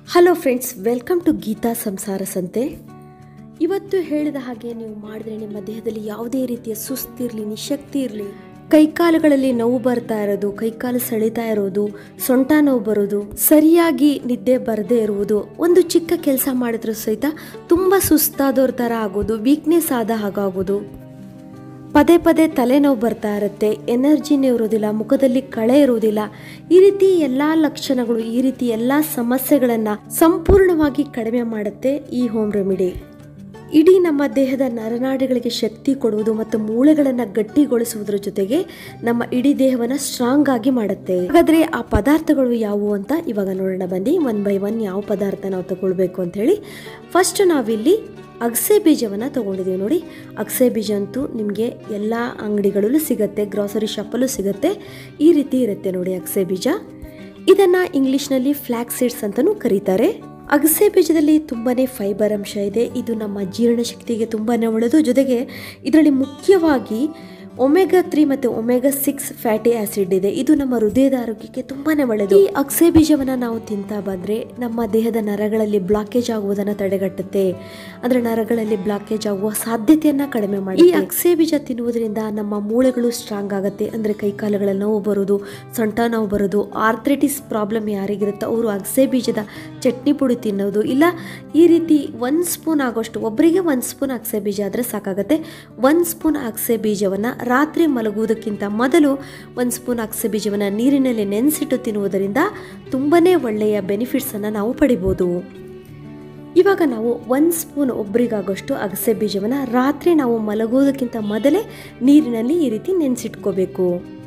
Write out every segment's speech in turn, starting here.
Hello friends, welcome to Geetha Samsara Sante. ಇವತ್ತು ಹೇಳಿದ ಹಾಗೆ ನೀವು ಮಾಡಿದ್ರೆ ನಿಮ್ಮ ದೇಹದಲ್ಲಿ ಯಾವುದೇ ರೀತಿಯ ಸುಸ್ತಿರಲಿ, ನಿಶಕ್ತಿ ಇರಲಿ, ಕೈಕಾಲುಗಳಲ್ಲಿ ನೋವು ಬರ್ತಾ ಇರೋದು, ಕೈಕಾಲು ಸೆಳಿತಾ ಇರೋದು, ಸೊಂಟ ನೋವು ಬರೋದು, ಸರಿಯಾಗಿ ನಿದ್ದೆ ಬರದೇ ಇರುವುದು, ಒಂದು ಚಿಕ್ಕ ಕೆಲಸ ಮಾಡಿದ್ರೂ ಸಹಿತ ತುಂಬ ಸುಸ್ತಾದವ್ರ ಥರ ಆಗೋದು, ವೀಕ್ನೆಸ್ ಆದ ಹಾಗಾಗೋದು, ಪದೇ ಪದೇ ತಲೆನೋವು ಬರ್ತಾ ಇರುತ್ತೆ, ಎನರ್ಜಿನೇ ಇರೋದಿಲ್ಲ, ಮುಖದಲ್ಲಿ ಕಳೆ ಇರುವುದಿಲ್ಲ, ಈ ರೀತಿ ಎಲ್ಲ ಲಕ್ಷಣಗಳು, ಈ ರೀತಿ ಎಲ್ಲ ಸಮಸ್ಯೆಗಳನ್ನು ಸಂಪೂರ್ಣವಾಗಿ ಕಡಿಮೆ ಮಾಡುತ್ತೆ ಈ ಹೋಮ್ ರೆಮಿಡಿ. ಇಡೀ ನಮ್ಮ ದೇಹದ ನರನಾಡಿಗಳಿಗೆ ಶಕ್ತಿ ಕೊಡುವುದು ಮತ್ತು ಮೂಳೆಗಳನ್ನು ಗಟ್ಟಿಗೊಳಿಸುವುದರ ಜೊತೆಗೆ ನಮ್ಮ ಇಡೀ ದೇಹವನ್ನು ಸ್ಟ್ರಾಂಗ್ ಆಗಿ ಮಾಡುತ್ತೆ. ಹಾಗಾದ್ರೆ ಆ ಪದಾರ್ಥಗಳು ಯಾವುವು ಅಂತ ಇವಾಗ ನೋಡೋಣ ಬನ್ನಿ. ಒನ್ ಬೈ ಒನ್ ಯಾವ ಪದಾರ್ಥ ನಾವು ತಗೊಳ್ಬೇಕು ಅಂತ ಹೇಳಿ. ಫಸ್ಟ್ ನಾವಿಲ್ಲಿ ಅಗಸೆ ಬೀಜವನ್ನು ತಗೊಂಡಿದ್ದೀವಿ. ನೋಡಿ, ಅಗಸೆ ಬೀಜ ಅಂತೂ ನಿಮಗೆ ಎಲ್ಲ ಅಂಗಡಿಗಳಲ್ಲೂ ಸಿಗುತ್ತೆ, ಗ್ರಾಸರಿ ಶಾಪಲ್ಲೂ ಸಿಗುತ್ತೆ. ಈ ರೀತಿ ಇರುತ್ತೆ ನೋಡಿ ಅಗಸೆ ಬೀಜ. ಇದನ್ನ ಇಂಗ್ಲಿಷ್ನಲ್ಲಿ ಫ್ಲಾಕ್ಸ್ ಸೀಡ್ಸ್ ಅಂತಲೂ ಕರೀತಾರೆ. ಅಗಸೆ ಬೀಜದಲ್ಲಿ ತುಂಬಾನೇ ಫೈಬರ್ ಅಂಶ ಇದೆ. ಇದು ನಮ್ಮ ಜೀರ್ಣಶಕ್ತಿಗೆ ತುಂಬಾನೇ ಒಳ್ಳೆಯದು. ಜೊತೆಗೆ ಇದರಲ್ಲಿ ಮುಖ್ಯವಾಗಿ ಒಮೆಗಾ 3 ಮತ್ತು ಒಮೆಗಾ 6 ಫ್ಯಾಟಿ ಆಸಿಡ್ ಇದೆ. ಇದು ನಮ್ಮ ಹೃದಯದ ಆರೋಗ್ಯಕ್ಕೆ ತುಂಬಾನೇ ಒಳ್ಳೆಯದು. ಈ ಅಗಸೆ ಬೀಜವನ್ನ ನಾವು ತಿಂತಾ ಬಂದ್ರೆ ನಮ್ಮ ದೇಹದ ನರಗಳಲ್ಲಿ ಬ್ಲಾಕೇಜ್ ಆಗುವುದನ್ನು ತಡೆಗಟ್ಟುತ್ತೆ. ಅಂದ್ರೆ ನರಗಳಲ್ಲಿ ಬ್ಲಾಕೇಜ್ ಆಗುವ ಸಾಧ್ಯತೆಯನ್ನ ಕಡಿಮೆ ಮಾಡಿ. ಈ ಅಗಸೆ ಬೀಜ ತಿನ್ನುವುದರಿಂದ ನಮ್ಮ ಮೂಳೆಗಳು ಸ್ಟ್ರಾಂಗ್ ಆಗುತ್ತೆ. ಅಂದ್ರೆ ಕೈಕಾಲುಗಳ ನೋವು ಬರೋದು, ಸೊಂಟ ನೋವು ಬರೋದು, ಆರ್ಥ್ರೈಟಿಸ್ ಪ್ರಾಬ್ಲಮ್ ಯಾರಿಗಿರುತ್ತೋ ಅವರು ಅಗಸೆ ಬೀಜದ ಚಟ್ನಿ ಪುಡಿ ತಿನ್ನೋದು, ಇಲ್ಲ ಈ ರೀತಿ 1 ಸ್ಪೂನ್ ಆಗೋಷ್ಟು, ಒಬ್ಬರಿಗೆ 1 ಸ್ಪೂನ್ ಅಗಸೆ ಬೀಜ ಆದರೆ ಸಾಕಾಗುತ್ತೆ. 1 ಸ್ಪೂನ್ ಅಗಸೆ ಬೀಜವನ್ನು ರಾತ್ರಿ ಮಲಗುವುದಕ್ಕಿಂತ ಮೊದಲು 1 ಸ್ಪೂನ್ ಅಗಸೆ ಬೀಜವನ್ನು ನೀರಿನಲ್ಲಿ ನೆನೆಸಿಟ್ಟು ತಿನ್ನುವುದರಿಂದ ತುಂಬಾನೇ ಒಳ್ಳೆಯ ಬೆನಿಫಿಟ್ಸನ್ನು ನಾವು ಪಡಿಬೋದು. ಇವಾಗ ನಾವು 1 ಸ್ಪೂನ್ ಒಬ್ಬರಿಗಾಗೋಷ್ಟು ಅಗಸೆ ಬೀಜವನ್ನು ರಾತ್ರಿ ನಾವು ಮಲಗುವುದಕ್ಕಿಂತ ಮೊದಲೇ ನೀರಿನಲ್ಲಿ ಈ ರೀತಿ ನೆನೆಸಿಟ್ಕೋಬೇಕು.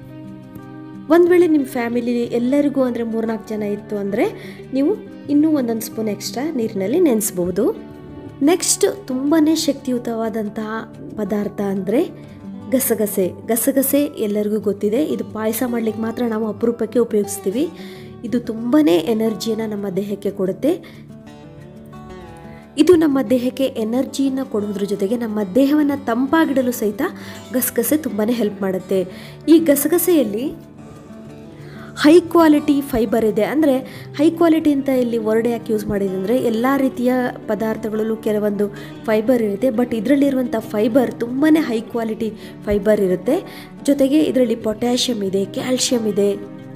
ಒಂದು ವೇಳೆ ನಿಮ್ಮ ಫ್ಯಾಮಿಲಿ ಎಲ್ಲರಿಗೂ ಅಂದರೆ 3-4 ಜನ ಇತ್ತು ಅಂದರೆ ನೀವು ಇನ್ನೂ 1 ಸ್ಪೂನ್ ಎಕ್ಸ್ಟ್ರಾ ನೀರಿನಲ್ಲಿ ನೆನೆಸ್ಬೋದು. ನೆಕ್ಸ್ಟ್ ತುಂಬಾ ಶಕ್ತಿಯುತವಾದಂತಹ ಪದಾರ್ಥ ಅಂದರೆ ಗಸಗಸೆ. ಗಸಗಸೆ ಎಲ್ಲರಿಗೂ ಗೊತ್ತಿದೆ. ಇದು ಪಾಯಸ ಮಾಡಲಿಕ್ಕೆ ಮಾತ್ರ ನಾವು ಅಪರೂಪಕ್ಕೆ ಉಪಯೋಗಿಸ್ತೀವಿ. ಇದು ತುಂಬಾ ಎನರ್ಜಿಯನ್ನು ನಮ್ಮ ದೇಹಕ್ಕೆ ಕೊಡುತ್ತೆ. ಇದು ನಮ್ಮ ದೇಹಕ್ಕೆ ಎನರ್ಜಿಯನ್ನು ಕೊಡುವುದ್ರ ಜೊತೆಗೆ ನಮ್ಮ ದೇಹವನ್ನು ತಂಪಾಗಿಡಲು ಸಹಿತ ಗಸಗಸೆ ತುಂಬಾ ಹೆಲ್ಪ್ ಮಾಡುತ್ತೆ. ಈ ಗಸಗಸೆಯಲ್ಲಿ ಹೈ ಕ್ವಾಲಿಟಿ ಫೈಬರ್ ಇದೆ. ಅಂದರೆ ಹೈ ಕ್ವಾಲಿಟಿ ಅಂತ ಇಲ್ಲಿ ವರ್ಡ್ ಯಾಕೆ ಯೂಸ್ ಮಾಡಿದೆ ಅಂದರೆ ಎಲ್ಲ ರೀತಿಯ ಪದಾರ್ಥಗಳಲ್ಲೂ ಕೆಲವೊಂದು ಫೈಬರ್ ಇರುತ್ತೆ, ಬಟ್ ಇದರಲ್ಲಿರುವಂಥ ಫೈಬರ್ ತುಂಬಾ ಹೈ ಕ್ವಾಲಿಟಿ ಫೈಬರ್ ಇರುತ್ತೆ. ಜೊತೆಗೆ ಇದರಲ್ಲಿ ಪೊಟ್ಯಾಷಿಯಮ್ ಇದೆ, ಕ್ಯಾಲ್ಶಿಯಂ ಇದೆ,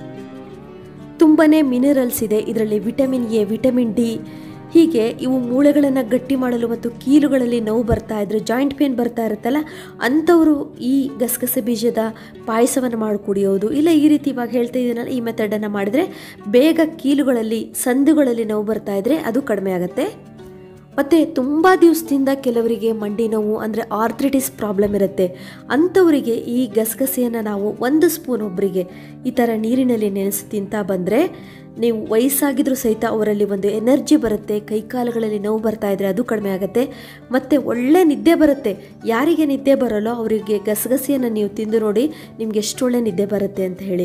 ತುಂಬಾ ಮಿನರಲ್ಸ್ ಇದೆ. ಇದರಲ್ಲಿ ವಿಟಮಿನ್ ಎ, ವಿಟಮಿನ್ ಡಿ, ಹೀಗೆ ಇವು ಮೂಳೆಗಳನ್ನು ಗಟ್ಟಿ ಮಾಡಲು ಮತ್ತು ಕೀಲುಗಳಲ್ಲಿ ನೋವು ಬರ್ತಾ ಇದ್ರೆ, ಜಾಯಿಂಟ್ ಪೇನ್ ಬರ್ತಾ ಇರುತ್ತಲ್ಲ, ಅಂಥವರು ಈ ಗಸಗಸೆ ಬೀಜದ ಪಾಯಸವನ್ನು ಮಾಡಿ ಕುಡಿಯೋದು, ಇಲ್ಲ ಈ ರೀತಿ ಇವಾಗ ಹೇಳ್ತಾ ಇದ್ದೀನಲ್ಲ ಈ ಮೆಥಡನ್ನು ಮಾಡಿದರೆ ಬೇಗ ಕೀಲುಗಳಲ್ಲಿ, ಸಂದುಗಳಲ್ಲಿ ನೋವು ಬರ್ತಾ ಇದ್ರೆ ಅದು ಕಡಿಮೆ ಆಗುತ್ತೆ. ಮತ್ತು ತುಂಬ ದಿವಸದಿಂದ ಕೆಲವರಿಗೆ ಮಂಡಿ ನೋವು ಅಂದರೆ ಆರ್ಥ್ರೈಟಿಸ್ ಪ್ರಾಬ್ಲಮ್ ಇರುತ್ತೆ. ಅಂಥವರಿಗೆ ಈ ಗಸಗಸೆಯನ್ನು ನಾವು 1 ಸ್ಪೂನ್ ಒಬ್ಬರಿಗೆ ಈ ಥರ ನೀರಿನಲ್ಲಿ ನೆನೆಸಿ ತಿಂತಾ ಬಂದರೆ ನೀವು ವಯಸ್ಸಾಗಿದ್ರೂ ಸಹಿತ ಅವರಲ್ಲಿ ಒಂದು ಎನರ್ಜಿ ಬರುತ್ತೆ. ಕೈಕಾಲುಗಳಲ್ಲಿ ನೋವು ಬರ್ತಾ ಇದ್ರೆ ಅದು ಕಡಿಮೆ ಆಗುತ್ತೆ. ಮತ್ತು ಒಳ್ಳೆ ನಿದ್ದೆ ಬರುತ್ತೆ. ಯಾರಿಗೆ ನಿದ್ದೆ ಬರೋಲ್ಲೋ ಅವರಿಗೆ ಗಸಗಸೆಯನ್ನು ನೀವು ತಿಂದು ನೋಡಿ ನಿಮ್ಗೆ ಎಷ್ಟು ಒಳ್ಳೆ ನಿದ್ದೆ ಬರುತ್ತೆ ಅಂತ ಹೇಳಿ.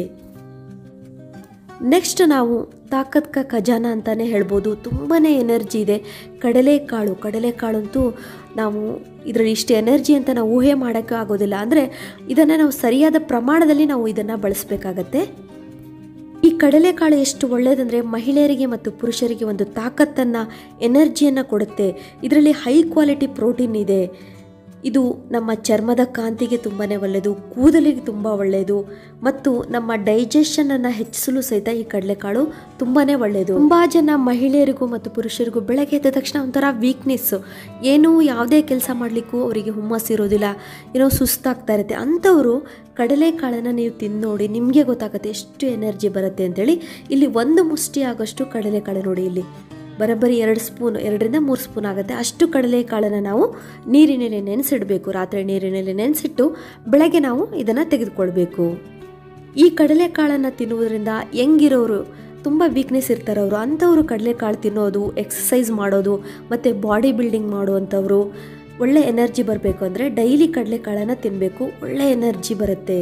ನೆಕ್ಸ್ಟ್ ನಾವು ತಾಕತ್ ಕಾ ಖಜಾನ ಅಂತಲೇ ಹೇಳ್ಬೋದು. ತುಂಬಾ ಎನರ್ಜಿ ಇದೆ ಕಡಲೆಕಾಳು ಅಂತೂ ನಾವು ಇದರಲ್ಲಿ ಇಷ್ಟು ಎನರ್ಜಿ ಅಂತ ನಾವು ಊಹೆ ಮಾಡೋಕ್ಕೆ ಆಗೋದಿಲ್ಲ. ಅಂದರೆ ಇದನ್ನು ನಾವು ಸರಿಯಾದ ಪ್ರಮಾಣದಲ್ಲಿ ನಾವು ಇದನ್ನು ಬಳಸಬೇಕಾಗತ್ತೆ. ಈ ಕಡಲೆಕಾಳು ಎಷ್ಟು ಒಳ್ಳೆಯದಂದರೆ ಮಹಿಳೆಯರಿಗೆ ಮತ್ತು ಪುರುಷರಿಗೆ ಒಂದು ತಾಕತ್ತನ್ನು, ಎನರ್ಜಿಯನ್ನು ಕೊಡುತ್ತೆ. ಇದರಲ್ಲಿ ಹೈ ಕ್ವಾಲಿಟಿ ಪ್ರೋಟೀನ್ ಇದೆ. ಇದು ನಮ್ಮ ಚರ್ಮದ ಕಾಂತಿಗೆ ತುಂಬಾ ಒಳ್ಳೆಯದು, ಕೂದಲಿಗೆ ತುಂಬ ಒಳ್ಳೆಯದು, ಮತ್ತು ನಮ್ಮ ಡೈಜೆಷನನ್ನು ಹೆಚ್ಚಿಸಲು ಸಹಿತ ಈ ಕಡಲೆಕಾಳು ತುಂಬಾ ಒಳ್ಳೆಯದು. ತುಂಬ ಜನ ಮಹಿಳೆಯರಿಗೂ ಮತ್ತು ಪುರುಷರಿಗೂ ಬೆಳಗ್ಗೆ ಎದ್ದ ತಕ್ಷಣ ಒಂಥರ ವೀಕ್ನೆಸ್ಸು, ಏನೂ ಯಾವುದೇ ಕೆಲಸ ಮಾಡಲಿಕ್ಕೂ ಅವರಿಗೆ ಹುಮ್ಮಸ್ಸು ಇರೋದಿಲ್ಲ, ಏನೋ ಸುಸ್ತಾಗ್ತಾ ಇರುತ್ತೆ. ಅಂಥವರು ಕಡಲೆಕಾಳನ್ನು ನೀವು ತಿಂದು ನೋಡಿ, ನಿಮಗೆ ಗೊತ್ತಾಗುತ್ತೆ ಎಷ್ಟು ಎನರ್ಜಿ ಬರುತ್ತೆ ಅಂತೇಳಿ. ಇಲ್ಲಿ 1 ಮುಷ್ಟಿ ಆಗೋಷ್ಟು ಕಡಲೆಕಾಳು ನೋಡಿ, ಇಲ್ಲಿ ಬರೋಬ್ಬರಿ 2 ಸ್ಪೂನ್, 2ರಿಂದ 3 ಸ್ಪೂನ್ ಆಗುತ್ತೆ. ಅಷ್ಟು ಕಡಲೆಕಾಳನ್ನು ನಾವು ನೀರಿನಲ್ಲಿ ನೆನೆಸಿಡಬೇಕು. ರಾತ್ರಿ ನೀರಿನಲ್ಲಿ ನೆನೆಸಿಟ್ಟು ಬೆಳಗ್ಗೆ ನಾವು ಇದನ್ನು ತೆಗೆದುಕೊಳ್ಬೇಕು. ಈ ಕಡಲೆಕಾಳನ್ನು ತಿನ್ನುವುದರಿಂದ ಹೆಂಗಿರೋರು, ತುಂಬ ವೀಕ್ನೆಸ್ ಇರ್ತಾರವರು, ಅಂಥವರು ಕಡಲೆಕಾಳು ತಿನ್ನೋದು, ಎಕ್ಸಸೈಸ್ ಮಾಡೋದು ಮತ್ತು ಬಾಡಿ ಬಿಲ್ಡಿಂಗ್ ಮಾಡುವಂಥವ್ರು, ಒಳ್ಳೆ ಎನರ್ಜಿ ಬರಬೇಕು ಅಂದರೆ ಡೈಲಿ ಕಡಲೆಕಾಳನ್ನು ತಿನ್ನಬೇಕು, ಒಳ್ಳೆ ಎನರ್ಜಿ ಬರುತ್ತೆ.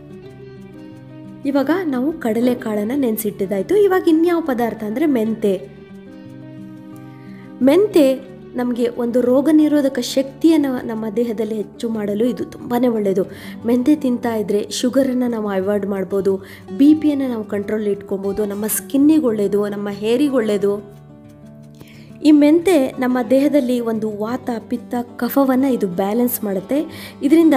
ಇವಾಗ ನಾವು ಕಡಲೆಕಾಳನ್ನು ನೆನೆಸಿಟ್ಟಿದ್ದಾಯಿತು. ಇವಾಗ ಇನ್ಯಾವ ಪದಾರ್ಥ ಅಂದರೆ ಮೆಂತೆ ನಮಗೆ ಒಂದು ರೋಗ ನಿರೋಧಕ ಶಕ್ತಿಯನ್ನು ನಮ್ಮ ದೇಹದಲ್ಲಿ ಹೆಚ್ಚು ಮಾಡಲು ಇದು ತುಂಬಾ ಒಳ್ಳೆಯದು. ಮೆಂತೆ ತಿಂತಾ ಇದ್ದರೆ ಶುಗರನ್ನು ನಾವು ಅವಾಯ್ಡ್ ಮಾಡ್ಬೋದು, ಬಿ ಪಿಯನ್ನು ನಾವು ಕಂಟ್ರೋಲ್ ಇಟ್ಕೊಬೋದು, ನಮ್ಮ ಸ್ಕಿನ್ನಿಗೆ ಒಳ್ಳೆಯದು, ನಮ್ಮ ಹೇರಿಗೆ ಒಳ್ಳೆಯದು. ಈ ಮೆಂತೆ ನಮ್ಮ ದೇಹದಲ್ಲಿ ಒಂದು ವಾತ ಪಿತ್ತ ಕಫವನ್ನು ಇದು ಬ್ಯಾಲೆನ್ಸ್ ಮಾಡುತ್ತೆ. ಇದರಿಂದ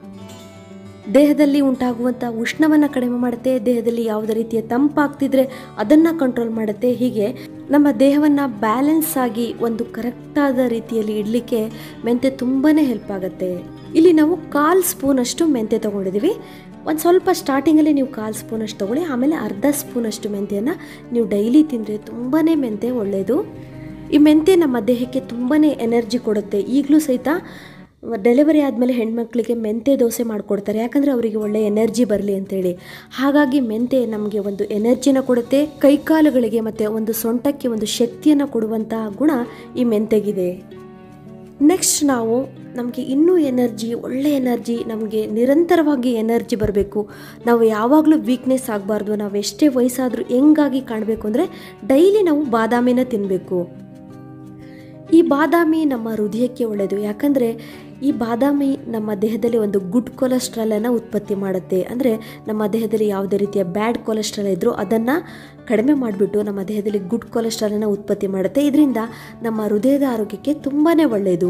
ದೇಹದಲ್ಲಿ ಉಂಟಾಗುವಂಥ ಉಷ್ಣವನ್ನು ಕಡಿಮೆ ಮಾಡುತ್ತೆ. ದೇಹದಲ್ಲಿ ಯಾವುದೇ ರೀತಿಯ ತಂಪಾಗ್ತಿದ್ರೆ ಅದನ್ನು ಕಂಟ್ರೋಲ್ ಮಾಡುತ್ತೆ. ಹೀಗೆ ನಮ್ಮ ದೇಹವನ್ನು ಬ್ಯಾಲೆನ್ಸ್ ಆಗಿ ಒಂದು ಕರೆಕ್ಟಾದ ರೀತಿಯಲ್ಲಿ ಇಡಲಿಕ್ಕೆ ಮೆಂತೆ ತುಂಬಾ ಹೆಲ್ಪ್ ಆಗುತ್ತೆ. ಇಲ್ಲಿ ನಾವು 1/4 ಸ್ಪೂನಷ್ಟು ಮೆಂತೆ ತೊಗೊಂಡಿದ್ದೀವಿ. ಒಂದು ಸ್ವಲ್ಪ ಸ್ಟಾರ್ಟಿಂಗಲ್ಲಿ ನೀವು 1/4 ಸ್ಪೂನಷ್ಟು ತೊಗೊಳ್ಳಿ. ಆಮೇಲೆ ಅರ್ಧ ಸ್ಪೂನಷ್ಟು ಮೆಂತೆಯನ್ನು ನೀವು ಡೈಲಿ ತಿಂದರೆ ತುಂಬಾ ಮೆಂತೆ ಒಳ್ಳೆಯದು. ಈ ಮೆಂತೆ ನಮ್ಮ ದೇಹಕ್ಕೆ ತುಂಬಾ ಎನರ್ಜಿ ಕೊಡುತ್ತೆ. ಈಗಲೂ ಸಹಿತ ಡೆಲಿವರಿ ಆದಮೇಲೆ ಹೆಣ್ಮಕ್ಳಿಗೆ ಮೆಂತೆ ದೋಸೆ ಮಾಡಿಕೊಡ್ತಾರೆ, ಯಾಕಂದರೆ ಅವರಿಗೆ ಒಳ್ಳೆ ಎನರ್ಜಿ ಬರಲಿ ಅಂತೇಳಿ. ಹಾಗಾಗಿ ಮೆಂತೆ ನಮಗೆ ಒಂದು ಎನರ್ಜಿನ ಕೊಡುತ್ತೆ. ಕೈಕಾಲುಗಳಿಗೆ ಮತ್ತು ಒಂದು ಸೊಂಟಕ್ಕೆ ಒಂದು ಶಕ್ತಿಯನ್ನು ಕೊಡುವಂಥ ಗುಣ ಈ ಮೆಂತೆಗಿದೆ. ನೆಕ್ಸ್ಟ್ ನಮಗೆ ಇನ್ನೂ ಒಳ್ಳೆ ಎನರ್ಜಿ, ನಮಗೆ ನಿರಂತರವಾಗಿ ಎನರ್ಜಿ ಬರಬೇಕು, ನಾವು ಯಾವಾಗಲೂ ವೀಕ್ನೆಸ್ ಆಗಬಾರ್ದು, ನಾವು ಎಷ್ಟೇ ವಯಸ್ಸಾದರೂ ಹೆಂಗಾಗಿ ಕಾಣಬೇಕು ಅಂದರೆ ಡೈಲಿ ನಾವು ಬಾದಾಮಿನ ತಿನ್ನಬೇಕು. ಈ ಬಾದಾಮಿ ನಮ್ಮ ಹೃದಯಕ್ಕೆ ಒಳ್ಳೆಯದು. ಯಾಕಂದರೆ ಈ ಬಾದಾಮಿ ನಮ್ಮ ದೇಹದಲ್ಲಿ ಒಂದು ಗುಡ್ ಕೊಲೆಸ್ಟ್ರಾಲನ್ನು ಉತ್ಪತ್ತಿ ಮಾಡುತ್ತೆ. ಅಂದರೆ ನಮ್ಮ ದೇಹದಲ್ಲಿ ಯಾವುದೇ ರೀತಿಯ ಬ್ಯಾಡ್ ಕೊಲೆಸ್ಟ್ರಾಲ್ ಇದ್ದರೂ ಅದನ್ನು ಕಡಿಮೆ ಮಾಡಿಬಿಟ್ಟು ನಮ್ಮ ದೇಹದಲ್ಲಿ ಗುಡ್ ಕೊಲೆಸ್ಟ್ರಾಲನ್ನು ಉತ್ಪತ್ತಿ ಮಾಡುತ್ತೆ. ಇದರಿಂದ ನಮ್ಮ ಹೃದಯದ ಆರೋಗ್ಯಕ್ಕೆ ತುಂಬಾ ಒಳ್ಳೆಯದು.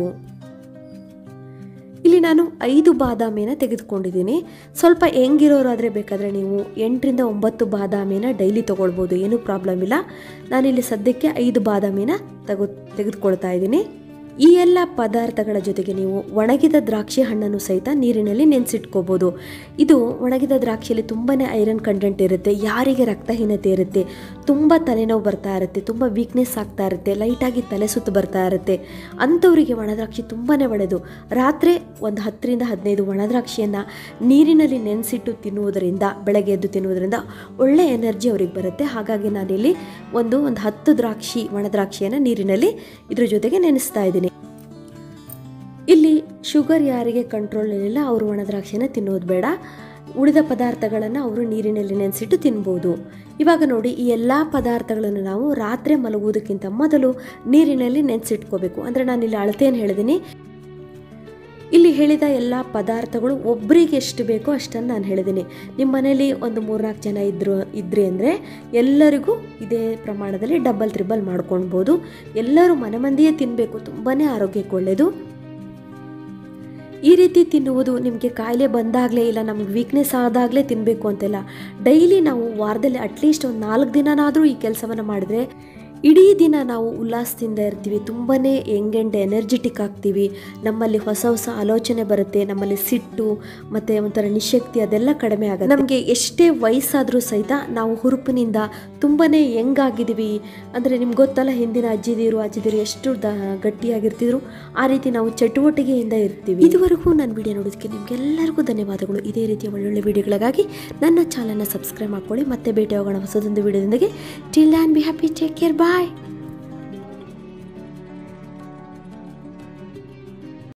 ಇಲ್ಲಿ ನಾನು 5 ಬಾದಾಮಿನ ತೆಗೆದುಕೊಂಡಿದ್ದೀನಿ. ಸ್ವಲ್ಪ ಹೆಂಗಿರೋರಾದರೆ ಬೇಕಾದರೆ ನೀವು 8ರಿಂದ 9 ಬಾದಾಮಿನ ಡೈಲಿ ತೊಗೊಳ್ಬೋದು, ಏನೂ ಪ್ರಾಬ್ಲಮ್ ಇಲ್ಲ. ನಾನಿಲ್ಲಿ ಸದ್ಯಕ್ಕೆ 5 ಬಾದಾಮಿನ ತೆಗೆದುಕೊಳ್ತಾ ಇದ್ದೀನಿ. ಈ ಎಲ್ಲ ಪದಾರ್ಥಗಳ ಜೊತೆಗೆ ನೀವು ಒಣಗಿದ ದ್ರಾಕ್ಷಿ ಹಣ್ಣನ್ನು ಸಹಿತ ನೀರಿನಲ್ಲಿ ನೆನೆಸಿಟ್ಕೋಬೋದು. ಇದು ಒಣಗಿದ ದ್ರಾಕ್ಷಿಯಲ್ಲಿ ತುಂಬಾ ಐರನ್ ಕಂಟೆಂಟ್ ಇರುತ್ತೆ. ಯಾರಿಗೆ ರಕ್ತಹೀನತೆ ಇರುತ್ತೆ, ತುಂಬ ತಲೆನೋವು ಬರ್ತಾ ಇರುತ್ತೆ, ತುಂಬ ವೀಕ್ನೆಸ್ ಆಗ್ತಾ ಇರುತ್ತೆ, ಲೈಟಾಗಿ ತಲೆ ಸುತ್ತು ಬರ್ತಾ ಇರುತ್ತೆ, ಅಂಥವರಿಗೆ ಒಣದ್ರಾಕ್ಷಿ ತುಂಬಾ ಒಳ್ಳೆಯದು. ರಾತ್ರಿ ಒಂದು 10ರಿಂದ 15 ಒಣದ್ರಾಕ್ಷಿಯನ್ನು ನೀರಿನಲ್ಲಿ ನೆನೆಸಿಟ್ಟು ತಿನ್ನುವುದರಿಂದ, ಬೆಳಗ್ಗೆ ಎದ್ದು ತಿನ್ನುವುದರಿಂದ ಒಳ್ಳೆ ಎನರ್ಜಿ ಅವ್ರಿಗೆ ಬರುತ್ತೆ. ಹಾಗಾಗಿ ನಾನಿಲ್ಲಿ ಒಂದು 10 ಒಣದ್ರಾಕ್ಷಿಯನ್ನು ನೀರಿನಲ್ಲಿ ಇದ್ರ ಜೊತೆಗೆ ನೆನೆಸ್ತಾ ಇದ್ದೀನಿ. ಇಲ್ಲಿ ಶುಗರ್ ಯಾರಿಗೆ ಕಂಟ್ರೋಲ್ ಇಲ್ಲ ಅವರು ಒಣದ್ರಾಕ್ಷಿನ ತಿನ್ನೋದು ಬೇಡ. ಉಳಿದ ಪದಾರ್ಥಗಳನ್ನು ಅವರು ನೀರಿನಲ್ಲಿ ನೆನೆಸಿಟ್ಟು ತಿನ್ಬೋದು. ಇವಾಗ ನೋಡಿ, ಈ ಎಲ್ಲ ಪದಾರ್ಥಗಳನ್ನು ನಾವು ರಾತ್ರಿ ಮಲಗುವುದಕ್ಕಿಂತ ಮೊದಲು ನೀರಿನಲ್ಲಿ ನೆನೆಸಿಟ್ಕೋಬೇಕು. ಅಂದರೆ ನಾನಿಲ್ಲಿ ಅಳತೆಯನ್ನು ಹೇಳಿದ್ದೀನಿ. ಇಲ್ಲಿ ಹೇಳಿದ ಎಲ್ಲ ಪದಾರ್ಥಗಳು ಒಬ್ಬರಿಗೆ ಎಷ್ಟು ಬೇಕೋ ಅಷ್ಟನ್ನು ನಾನು ಹೇಳಿದ್ದೀನಿ. ನಿಮ್ಮ ಮನೇಲಿ ಒಂದು 3-4 ಜನ ಇದ್ರಿ ಅಂದರೆ ಎಲ್ಲರಿಗೂ ಇದೇ ಪ್ರಮಾಣದಲ್ಲಿ ಡಬಲ್ ತ್ರಿಬಲ್ ಮಾಡ್ಕೊಳ್ಬೋದು. ಎಲ್ಲರೂ ಮನೆ ಮಂದಿಯೇ ತಿನ್ನಬೇಕು, ತುಂಬಾ ಆರೋಗ್ಯಕ್ಕೆ ಒಳ್ಳೆಯದು. ಈ ರೀತಿ ತಿನ್ನುವುದು ನಿಮಗೆ ಕಾಯಿಲೆ ಬಂದಾಗಲೇ, ಇಲ್ಲ ನಮಗೆ ವೀಕ್ನೆಸ್ ಆದಾಗಲೇ ತಿನ್ನಬೇಕು ಅಂತೆಲ್ಲ. ಡೈಲಿ ನಾವು ವಾರದಲ್ಲಿ ಅಟ್ಲೀಸ್ಟ್ ಒಂದು 4 ದಿನನಾದರೂ ಈ ಕೆಲಸವನ್ನು ಮಾಡಿದ್ರೆ ಇಡೀ ದಿನ ನಾವು ಉಲ್ಲಾಸದಿಂದ ಇರ್ತೀವಿ, ತುಂಬಾ ಯಂಗ್ ಆ್ಯಂಡ್ ಎನರ್ಜೆಟಿಕ್ ಆಗ್ತೀವಿ. ನಮ್ಮಲ್ಲಿ ಹೊಸ ಆಲೋಚನೆ ಬರುತ್ತೆ, ನಮ್ಮಲ್ಲಿ ಸಿಟ್ಟು ಮತ್ತು ಒಂಥರ ನಿಶಕ್ತಿ ಅದೆಲ್ಲ ಕಡಿಮೆ ಆಗುತ್ತೆ. ನಮಗೆ ಎಷ್ಟೇ ವಯಸ್ಸಾದರೂ ಸಹಿತ ನಾವು ಹುರುಪಿನಿಂದ ತುಂಬಾ ಯಂಗ್ ಆಗಿದ್ದೀವಿ. ಅಂದರೆ ನಿಮ್ಗೆ ಗೊತ್ತಲ್ಲ, ಹಿಂದಿನ ಅಜ್ಜಿದಿರು ಎಷ್ಟು ಗಟ್ಟಿಯಾಗಿರ್ತಿದ್ರು, ಆ ರೀತಿ ನಾವು ಚಟುವಟಿಕೆಯಿಂದ ಇರ್ತೀವಿ. ಇದುವರೆಗೂ ನನ್ನ ವಿಡಿಯೋ ನೋಡೋದಕ್ಕೆ ನಿಮಗೆಲ್ಲರಿಗೂ ಧನ್ಯವಾದಗಳು. ಇದೇ ರೀತಿಯ ಒಳ್ಳೊಳ್ಳೆ ವಿಡಿಯೋಗಳಿಗಾಗಿ ನನ್ನ ಚಾನಲ್ನ ಸಬ್ಸ್ಕ್ರೈಬ್ ಮಾಡ್ಕೊಳ್ಳಿ. ಮತ್ತೆ ಭೇಟಿ ಹೋಗೋಣ ಹೊಸದೊಂದು ವಿಡಿಯೋದೊಂದಿಗೆ. Till then be happy, take care, bye.